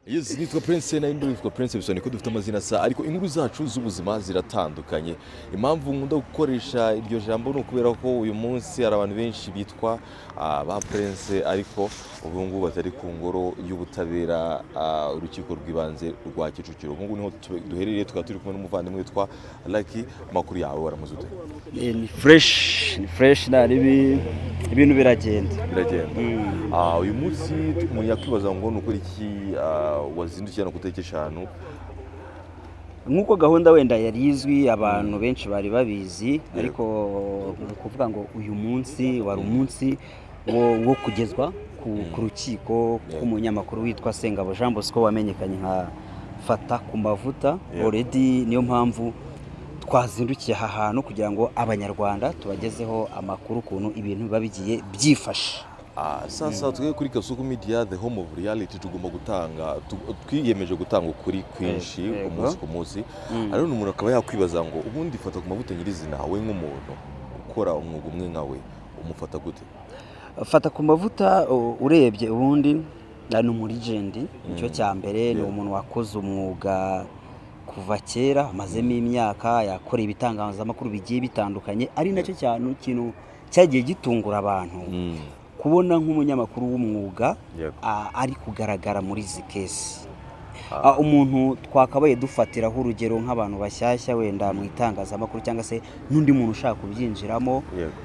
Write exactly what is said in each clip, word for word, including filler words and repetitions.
Yes, nitwa Prince na induru nitwa Prince bisone ko dufite amazina sa ariko inkuru zacu z'ubuzima ziratandukanye. Impamvu nkunda gukoresha iryo jambo no kubera ko uyu munsi hari abantu benshi bitwa ba Prince ariko ubu ngubu batari ku ngoro y'ubutabera urukiko rw'ibanze rwa Kicukiro. Ubu niho duherereye tukaturi kumwe n'umuvandimwe witwa Lucky. Makuru yawe waramuzute? Ni fresh, ni fresh na ribi ibintu biragenda. Biragenda. Ah uyu munsi umuntu yakwibaza ngo nukuri iki wazindukiye no kuteke eshanu nkuko gahunda wenda yarizwi abantu benshi bari babizi ariko kuvuga ngo uyu munsi wari umunsi wo kugezwa ku rukiko k'umunyamakuru witwa Sengabo Jean Bosco wamenyekanye nka FATAKUMAVUTA. Already niyo mpamvu twazindukiye aha hantu kugira ngo abanyarwanda tubagezeho amakuru kuntu ibintu babigiye byifashe. Ah sasa tugiye kuri Kasuku Media, the home of reality, tugomba gutanga twiyemeje gutanga ukuri kwinshi umunsi ku munsi. Ariko umuntu akaba yakwibaza ngo ubundi FATAKUMAVUTA nyirizina we nk'umuntu ukora umwuga umwe nkawe umufata gute? FATAKUMAVUTA urebye ubundi ni muri legend, icyo cya mbere ni umuntu wakoze umwuga kuva kera amazemo imyaka yakora ibitangazamakuru bigiye bitandukanye, ari nacyo cyane ikintu cyagiye gitungura abantu kubona nk'umunyamakuru w'umwuga ari kugaragara muri izi kesi. Umuntu twakabaye dufatiraho urugero nk'abantu bashyashya wenda mu itangazamakuru cyangwa se n'undi muntu ushaka kubyinjiramo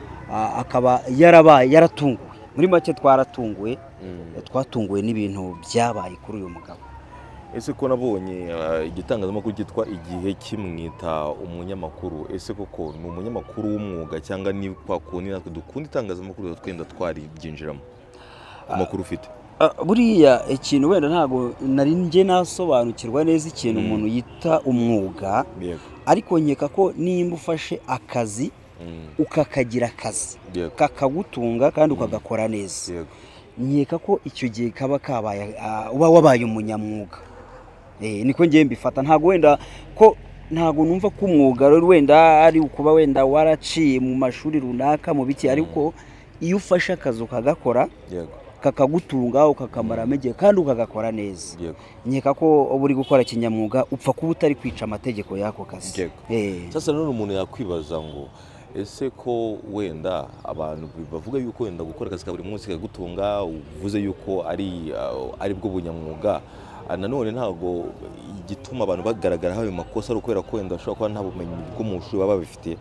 akaba yarabaye yaratunguwe. Muri make twaratunguwe, twatunguwe n'ibintu byabaye kuri uyu mugabo. Ese ko nabonye igitangazamakuru cyitwa igihe kimwita umunyamakuru, ese koko ni umunyamakuru w'umwuga cyangwa ni kwa kundi natwe dukunda itangazamakuru twenda twari byinjiramo amakuru ufite? Buriya ikintu wenda ntago nari nge nasobanukirwa neza ikintu umuntu yita umwuga, ariko nkeka ko nimba ufashe akazi ukakagira akazi kakagutunga kandi ukagakora neza, nkeka ko icyo gihe kaba kabaye uba wabaye umunyamwuga. Eh niko ngiye mbifata, ntago wenda ko ntago numva ko umwuga wenda ari ukuba wenda waraciye mu mashuri runaka mu biki, ariko iyo ufashe akazi ukagakora kakagutunga ukakamara amege kandi ukagakora neza, nkeka ko uri gukora kinyamwuga upfa kuba utari kwica amategeko yako kazi. Eh sasa none umuntu yakwibaza ngo ese ko wenda abantu bavuga yuko wenda gukora akazi ka buri munsi kagutunga uvuze yuko ari ari bwo bunyamwuga, nanone ntago igituma abantu bagaragara hawe makosa ari ukwera ko wenda ashobora kuba nta bumenyi bw'umushu baba bafite?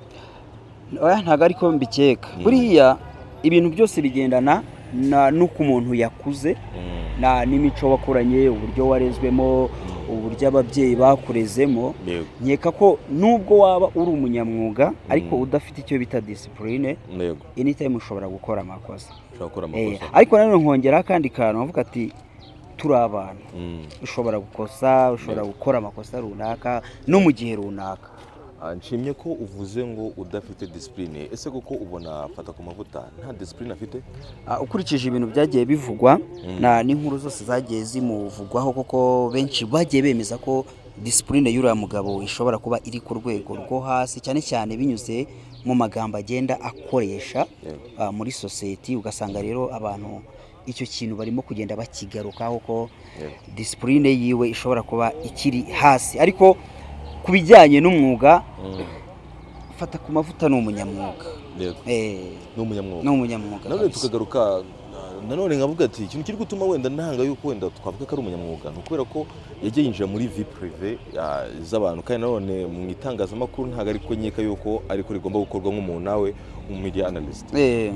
Oya ntago ariko mbikeka. Buriya ibintu byose bigendana na nuko umuntu yakuze na n'imico wakuranye, uburyo warezwemo, uburyo ababyeyi bakurezemo. Nkeka ko nubwo waba uri umunyamwuga ariko udafite icyo bita discipline, anytime ushobora gukora amakosa. Ariko nanone nkongera kandi kantu avuga ati turi abantu ushobora gukosa, ushobora gukora amakosa runaka no mu gihe runaka. Nshimye ko uvuze ngo udafite discipline, ese koko ubona FATAKUMAVUTA nta discipline afite? Ukurikije ibintu byagiye bivugwa na n'inkuru zose zagiye zimuvugwaho, koko benshi bagiye bemeza ko discipline y'uriya mugabo ishobora kuba iri ku rwego rwo hasi, cyane cyane binyuze mu magambo agenda akoresha muri society. Ugasanga rero abantu icyo kintu barimo kugenda bakigarukaho ko discipline yiwe ishobora kuba ikiri hasi. Ariko kubijyanye n'umwuga FATAKUMAVUTA ni umunyamwuga. Eh ni umunyamwuga. Ni umunyamwuga. None tukagaruka nanone ngavuga ati ikintu kiri gutuma wenda ntanga yuko wenda twavuga ko ari umunyamwuga no kubera ko yagiye yinjira muri vie privé z'abantu, kandi nanone mu itangazamakuru ntago ari ko nyeka yuko ariko rigomba gukorwa nk'umuntu nawe mu media analyst. Eh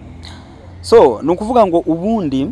so no kuvuga ngo ubundi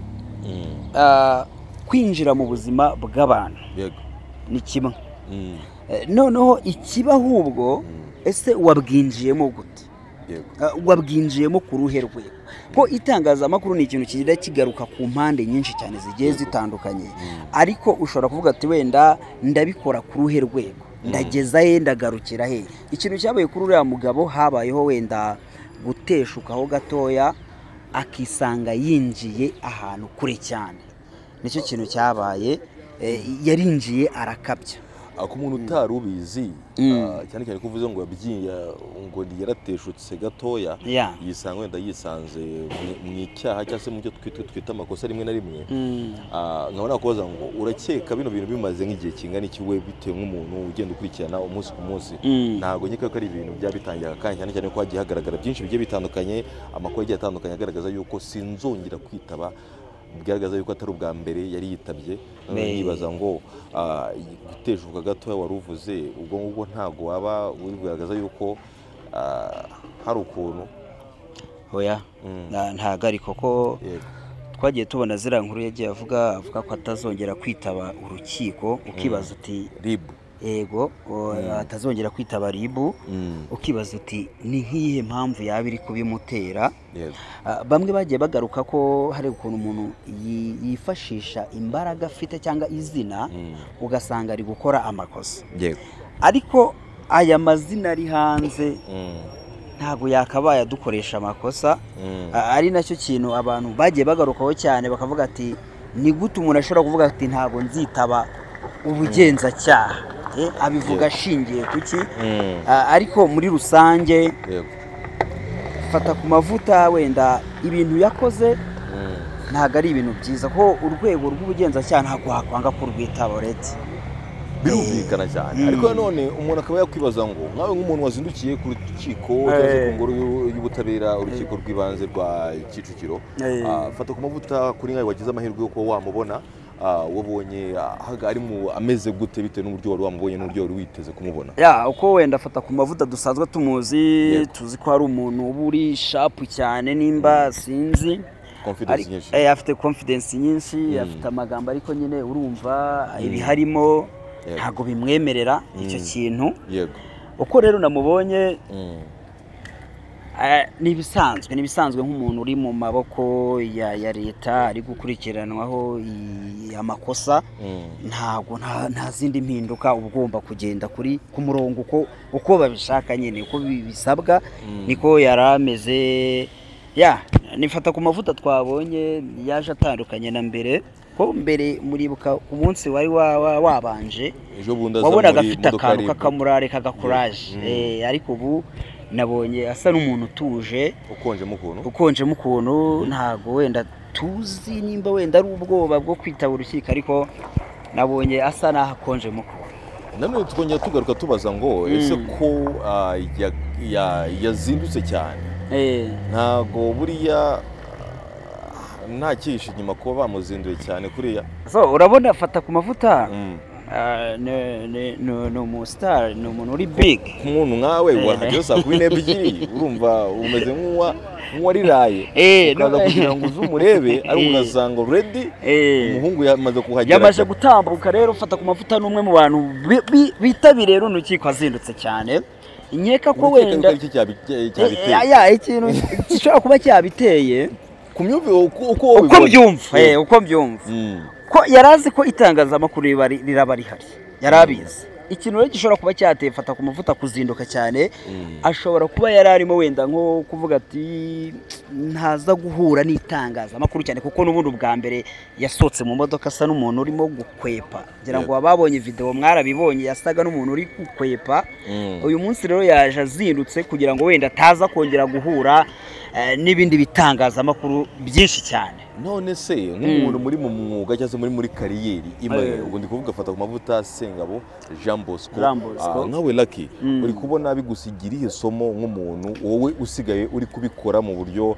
kwinjira mu buzima bw'abantu ni kimwe, noneho ikiba ahubwo ese wabwinjiyemo gute? Wabwinjiyemo ku ruhe rwe? Ko itangazamakuru ni ikintu kigenda kigaruka ku mpande nyinshi cyane zigiye zitandukanye, ariko ushobora kuvuga ati wenda ndabikora ku ruhe rwego, ndageza he, ndagarukira he? Ikintu cyabaye kuri uriya mugabo habayeho wenda guteshukaho gatoya akisanga yinjiye ahantu kure cyane, nicyo kintu cyabaye. Yarinjiye arakabya. ku muntu utari ubizi cyane cyane ko uvuze ngo yabyiye ngo yarateshutse gatoya yisanga wenda yisanze mu icyaha cyangwa se mu byo twita amakosa rimwe na rimwe nkabona kubaza ngo urakeka bino bintu bimaze nk'igihe kingana iki we bitewe nk'umuntu ugenda ukurikirana umunsi ku munsi ntabwo nkeka ko ari ibintu byaba bitangiye akanya cyane cyane ko hagiye hagaragara byinshi bigiye bitandukanye amakuru agiye atandukanye agaragaza yuko sinzongera kwitaba bigaragaza yuko atari ubwa mbere yari yitabye yibaza ngo guteshuka gatoya wari uvuze ubwo ngubwo ntabwo waba uri kugaragaza yuko hari ukuntu oya ntabwo ariko ko twagiye tubona ziriya nkuru yagiye avuga avuga ko atazongera kwitaba urukiko ukibaza uti ribu yego atazongera kwitaba ribu ukibaza uti ni nk'iyihe mpamvu yaba iri kubimutera bamwe bagiye bagaruka ko hari ukuntu umuntu yifashisha imbaraga afite cyangwa izina ugasanga ari gukora amakosa ariko aya mazina ari hanze ntabwo yakabaye adukoresha amakosa ari nacyo kintu abantu bagiye bagarukaho cyane bakavuga ati ni gute umuntu ashobora kuvuga ati ntabwo nzitaba ubugenzacyaha abivuga ashingiye kuki ariko muri rusange fata ku mavuta wenda ibintu yakoze ntabwo ari ibintu byiza ko urwego rw'ubugenzacyaha ntabwo wakwanga kurwitaba uretse birumvikana cyane ariko nanone umuntu akaba yakwibaza ngo nkawe nk'umuntu wazindukiye ku rukiko cyangwa se ku ngoro y'ubutabera urukiko rw'ibanze rwa Kicukiro fata ku mavuta kuri nkawe wagize amahirwe yo kuba wamubona wabonye ari mu ameze gute bitewe n'uburyo wari wamubonye n'uburyo wari witeze kumubona ya uko wenda fata ku mavuta dusanzwe tumuzi tuzi ko ari umuntu uba uri shapu cyane nimba sinzi afite confidence nyinshi afite amagambo ariko nyine urumva ibiharimo ntabwo bimwemerera icyo kintu uko rero namubonye nibisanzwe nibisanzwe nk'umuntu uri mu maboko ya ya leta ari gukurikiranwaho amakosa ntabwo nta zindi mpinduka ugomba kugenda kuri ku murongo uko uko babishaka nyine uko bisabwa niko yarameze ya nifata ku mavuta twabonye yaje atandukanye na mbere ko mbere muribuka umunsi wari wabanje wabonaga afite akantu k'akamurare k'agakuraje ariko ubu nabonye asa n'umuntu utuje ukonjemo ukuntu ukonjemo ukuntu ntago wenda tuzi nimba wenda ari ubwoba bwo kwitaba urukiko ariko nabonye asa n'ahakonjemo ukuntu nanone twongera tugaruka tubaza ngo ese ko yazindutse cyane ntago buriya nta kihishe inyuma kuba bamuzinduye cyane kuriya so urabona fata ku mavuta ni umusitari ni umuntu uri big nk'umuntu nkawe wahagera saa kumi n'ebyiri urumva umeze nk'uwariraye ukaza kugira ngo uze umurebe ari ugasanga redi umuhungu yamaze kuhagera yamaze gutambuka rero fata ku mavuta n'umwe mu bantu bitabiriye runo rukiko azindutse cyane inkeka ko wenda ikintu gishobora kuba cyabiteye uko byumva uko byumva ko yarazi ko itangazamakuru riraba rihari yarabizi ikintu rero gishobora kuba cyateye fata ku mavuta kuzinduka cyane ashobora kuba yari arimo wenda nko kuvuga ati ntaza guhura n'itangazamakuru cyane kuko n'ubundi ubwa mbere yasohotse mu modoka asa n'umuntu urimo gukwepa ngira ngo ababonye video mwarabibonye yasaga n'umuntu uri gukwepa uyu munsi rero yaje azindutse kugira ngo wenda ataza kongera guhura n'ibindi bitangazamakuru byinshi cyane none se nk'umuntu muri mu mwuga cyangwa muri muri kariyeri imwe ubwo ndi kuvuga fata ku mavuta Sengabo Jean Bosco nkawe Lucky uri kubona bigusigiriye somo nk'umuntu wowe usigaye uri kubikora mu buryo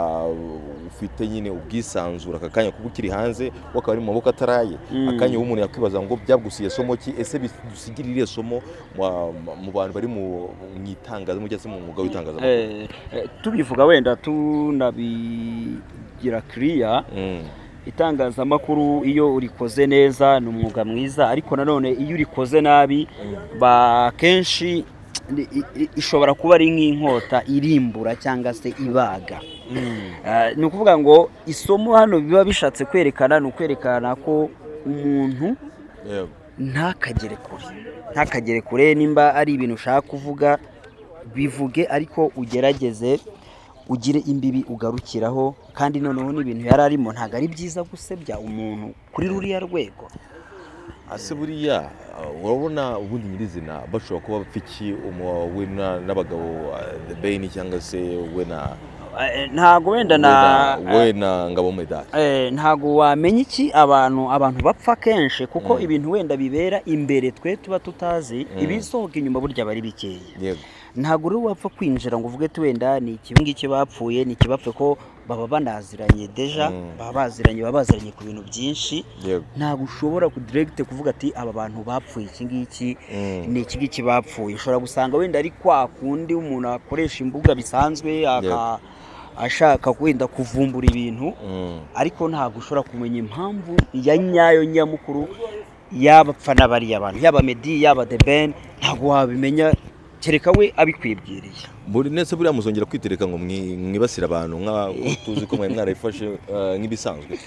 ufite nyine ubwisanzura akakanya kuko ukiri hanze wakaba ari mu maboko ataraye akanya w'umuntu yakwibaza ngo byagusiye somo ki ese bidusigirire somo mu bantu bari mu mwitangaza mu cyangwa se mu mwuga w'itangazamakuru tubivuga wenda tunabi gira clear itangazamakuru iyo urikoze neza ni umwuga mwiza ariko nanone iyo urikoze nabi ba kenshi ishobora kuba ari nk'inkota irimbura cyangwa se ibaga ni ukuvuga ngo isomo hano biba bishatse kwerekana ni ukwerekana ko umuntu ntakagere kure ntakagere kure nimba ari ibintu ushaka kuvuga bivuge ariko ugerageze ugire imbibi ugarukiraho kandi noneho n'ibintu yari arimo ntago ari byiza gusebya umuntu kuri ruriya rwego ase buriya urabona ubundi nyirizina bashobora kuba bapfiki umuwe n'abagabo the Ben cyangwa se we na ntago wenda na we na ngabo medali eh ntago wamenya iki abantu abantu bapfa kenshi kuko ibintu wenda bibera imbere twe tuba tutazi ibisohoka inyuma burya bari bikeye. Yego. Ntago uri wapfa kwinjira ngo uvuge tu wenda ni ikibingi kibapfuye ni kibapfe ko baba banaziranye deja baba baziranye baba baziranye ku bintu byinshi. Ntago ushobora ku direct kuvuga ati aba bantu bapfuye iki ngiki ni iki ngiki bapfuye. Ushobora gusanga wenda ari kwa kundi umuntu akoresha imbuga bisanzwe aka ashaka kwenda kuvumbura ibintu ariko ntago ushobora kumenya impamvu ya nyayo nyamukuru yabapfa n'abari abantu yaba Meddy yaba The Ben ntago wabimenya kereka we abikwibwiriye. Muri nese buriya muzongera kwitereka ngo mwibasira abantu nka tuzi ko mwe mwarayifashe nk'ibisanzwe.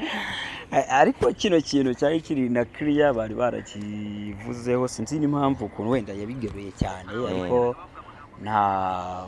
Ariko kino kintu cyari kiri na clear bari barakivuzeho sinzi n'impamvu ukuntu wenda yabigeruye cyane ariko nta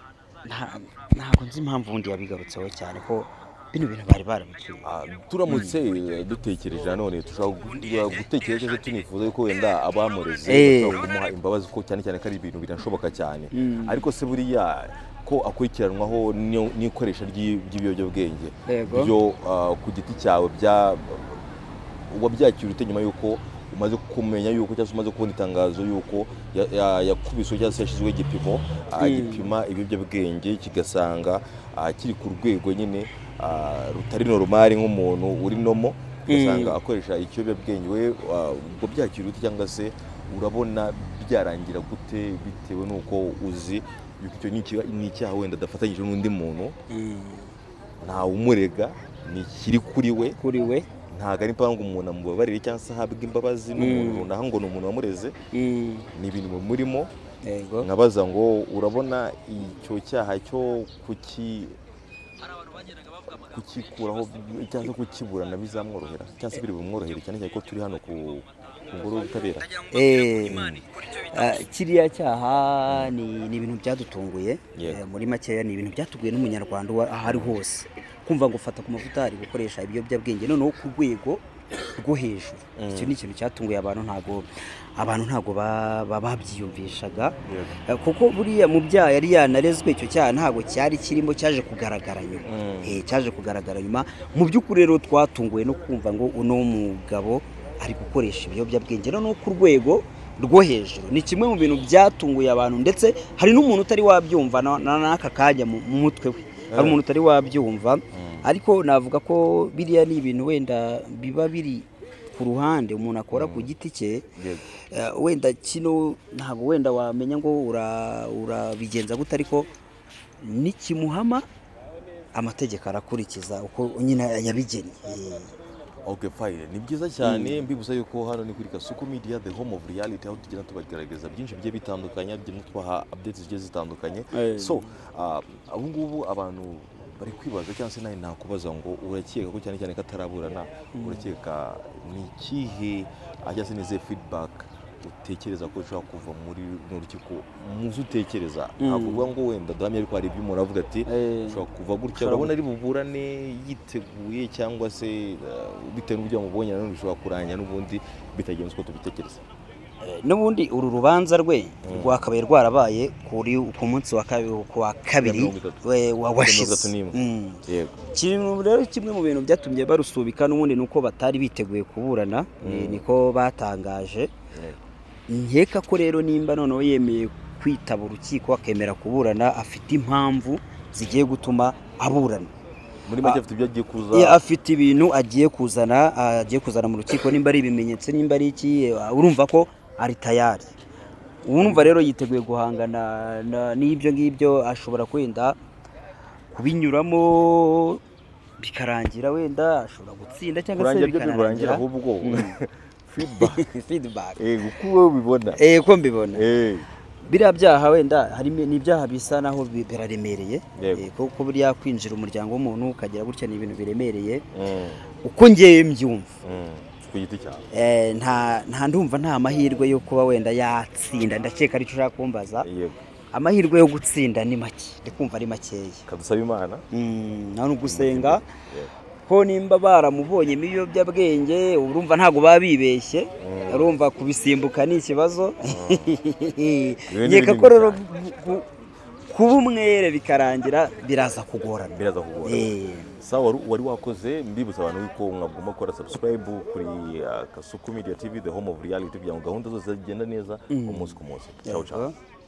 ntago nzi impamvu undi yabigarutseho cyane ko bino bintu bari barabiciye. Turamutse dutekereje none tushobora gutekereza cyo tunifuza yuko wenda abamureze kumuha imbabazi ko cyane cyane kari ibintu birashoboka cyane ariko se buriya ko akurikiranwaho n'ikoresha ry'ibiyobyabwenge byo ku giti cyawe bya wabyakira ute nyuma yuko umaze kumenya yuko cyangwa umaze kubona itangazo yuko yakubiswe cyangwa se yashizwe igipimo agipima ibiyobyabwenge kigasanga kiri ku rwego nyine rutari normal nk'umuntu uri nomo ugasanga akoresha ikiyobyabwenge we ubwo byakira ute cyangwa se urabona byarangira gute bitewe nuko uzi yuko icyo ni icyaha wenda adafatanyije n'undi muntu nta umurega ni kiri kuri we kuri we ntago ari mpamvu umuntu amubabarire cyangwa se ahabwa imbabazi n'umuntu runaka ngo ni umuntu wamureze ni ibintu murimo nkabaza ngo urabona icyo cyaha cyo kuki kukikuraho cyangwa kukiburana bizamworohera cyangwa se biri bumworohere cyane cyane ko turi hano ku ngoro y'ubutabera. Eh kiriya cyaha ni ni ibintu byadutunguye muri makeya ni ibintu byatuguye n'umunyarwanda ahari hose kumva ngo fata ku mavuta ari gukoresha ibiyobyabwenge noneho ku rwego rwo hejuru. Icyo ni ikintu cyatunguye abantu ntago abantu ntago babyiyumvishaga kuko buriya mu byaha yari yanarezwe icyo cyaha ntago cyari kirimo cyaje kugaragara nyuma eh cyaje kugaragara nyuma mu by'ukuri rero twatunguye no kumva ngo uno mugabo ari gukoresha ibiyobyabwenge noneho ku rwego rwo hejuru. Ni kimwe mu bintu byatunguye abantu ndetse hari n'umuntu utari wabyumva n'aka kajya mu mutwe we hari umuntu utari wabyumva ariko navuga ko biriya ni ibintu wenda biba biri ku ruhande umuntu akora ku giti cye wenda kino ntago wenda wamenya ngo urabigenza gute ariko nikimuhama amategeko arakurikiza uko nyine yabigennye. Okay fine ni byiza cyane mbibuza yuko hano ni kuri Kasuku Media the home of reality aho tugenda tubagerageza byinshi bigiye bitandukanye byinshi twaha updates zigiye zitandukanye. So ubu ngubu abantu bari kwibaza cyangwa se nawe nakubaza ngo urakeka ko cyane cyane kataraburana urakeka ni kihe ajya se nize feedback utekereza ko ushaka kuva muri n'urukiko muzi utekereza avuga ngo wenda damye ariko hari ibyo umuntu avuga ati ushaka kuva gutya urabona ari buburane yiteguye cyangwa se bitewe n'ubyo mubonye none ushaka kuranya n'ubundi bitagenze uko tubitekereza. N'ubundi uru rubanza rwe rwakabaye rwarabaye kuri ku munsi wa kabiri kwa kabiri wa washize. Yego. Kintu rero kimwe mu bintu byatumye barusubika n'ubundi nuko batari biteguye kuburana niko batangaje. Nkeka ko rero nimba noneho yemeye kwitaba urukiko akemera kuburana afite impamvu zigiye gutuma aburana. Muri make afite ibyo agiye kuza ya afite ibintu agiye kuzana agiye kuzana mu rukiko nimba ari ibimenyetso nimba ari iki urumva ko ari tayari. Urumva rero yiteguye guhangana n'ibyo ngibyo ashobora kwenda kubinyuramo bikarangira wenda ashobora gutsinda cyangwa se bikarangira ahubwo feedback feedback eh uko bibona eh ko mbibona eh bira byaha wenda hari n'ibyaha bisa naho biraremereye kuko buriya kwinjira umuryango w'umuntu ukagira gutya ni ibintu biremereye uko ngeye mbyumva ku giti cyawe eh nta nta ndumva nta mahirwe yo kuba wenda yatsinda ndakeka ari cyo ushaka kumbaza amahirwe yo gutsinda ni make ndikumva ari makeya kadusaba Imana mm nano gusenga ko nimba baramubonye ibiyobyabwenge urumva ntago babibeshye urumva kubisimbuka ni ikibazo nkeka ko rero kuba umwere bikarangira biraza kugorana biraza kugorana sawa wari wakoze mbibutsa abantu yuko mwagomba gukora subscribe kuri Kasuku Media T V the home of reality kugira ngo gahunda zose zigenda neza umunsi ku munsi ciao ciao